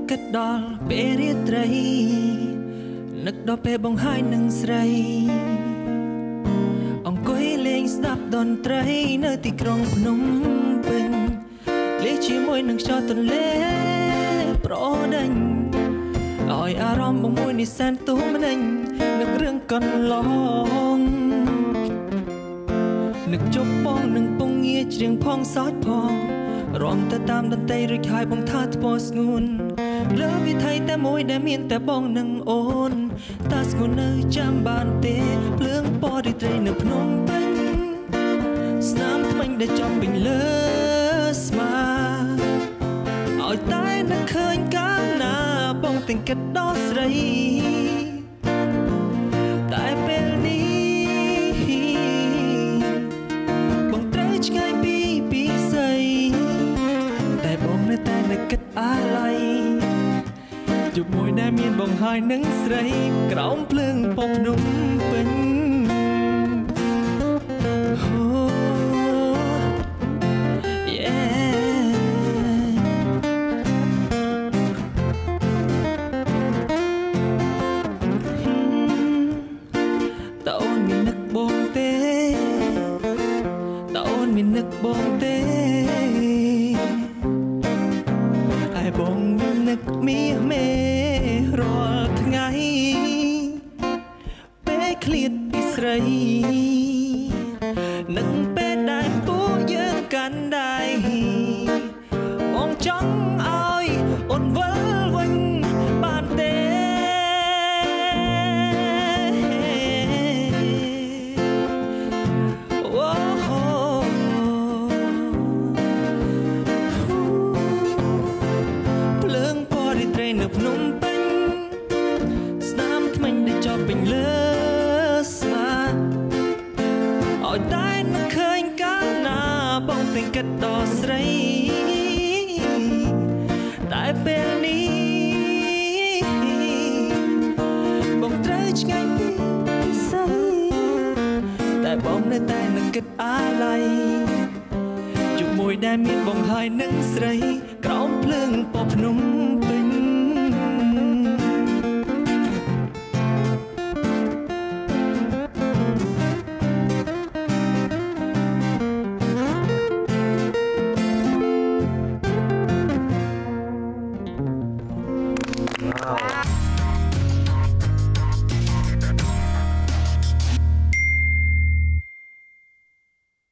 គិតដល់ពេលរាត្រីនឹកដល់ពេលបងហើយនឹងស្រីអង្គុយលេងស្ដាប់តន្ត្រីនៅទីក្រុងភ្នំពេញលេងជាមួយនឹងខ្យល់ទន្លេប្រដេញឲ្យអារម្មណ៍បងមួយនេះសែនទូម្នេញនឹករឿងកន្លងនឹកជប់បងនឹងពងងារច្រៀងផងសោចផងរំទៅតាមតន្ត្រីរួចហើយបងថាថ្មស្ងួនលើវិថីតែមួយដែលមានតែបងនឹងអូនតើស្ងួននៅចាំបានទេភ្លើងពណ៌រីត្រីនៅភ្នំពេញស្នាមថ្មិញដែលចំពេញលើស្មាឲ្យតែនឹកឃើញកាលណាបងទាំងគិតដល់ស្រីតែពេលនេះបងត្រូវឆ្ងាយពីស្រីតែបងនៅតែនឹកគិតអាឡ័យជួបមួយដែលមានបងហើយនឹងស្រីក្រោមភ្លើងពពភ្នំពេញនឹកបងទេហើយបងនឹកមាសមេរាល់ថ្ងៃពេលឃ្លាតពីស្រីនឹងពេលដែលពួកយើងកាន់ដៃបងចង់ឲ្យអូនវិលវិញបានទេនៅភ្នំពេញស្នាមថ្មិញដែលជាប់ពេញលើស្មាឲ្យតែនឹកឃើញកាលណាបងទាំងគិតដល់ស្រីតែពេលនេះបងត្រូវឆ្ងាយពីស្រីតែបងនៅតែនឹកគិតអាឡ័យជួបមួយដែលមានបងហើយនឹងស្រីក្រោមភ្លើងពពភ្នំពេញ Wow.